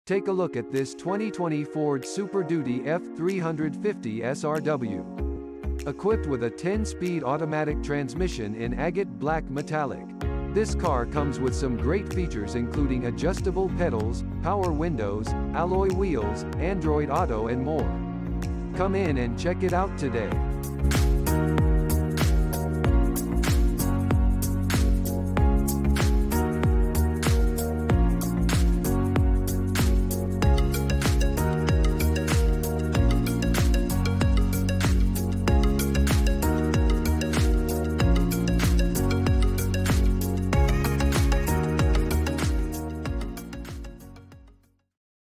Take a look at this 2020 Ford Super Duty F-350 SRW. Equipped with a 10-speed automatic transmission in agate black metallic. This car comes with some great features including adjustable pedals, power windows, alloy wheels, Android Auto and more. Come in and check it out today.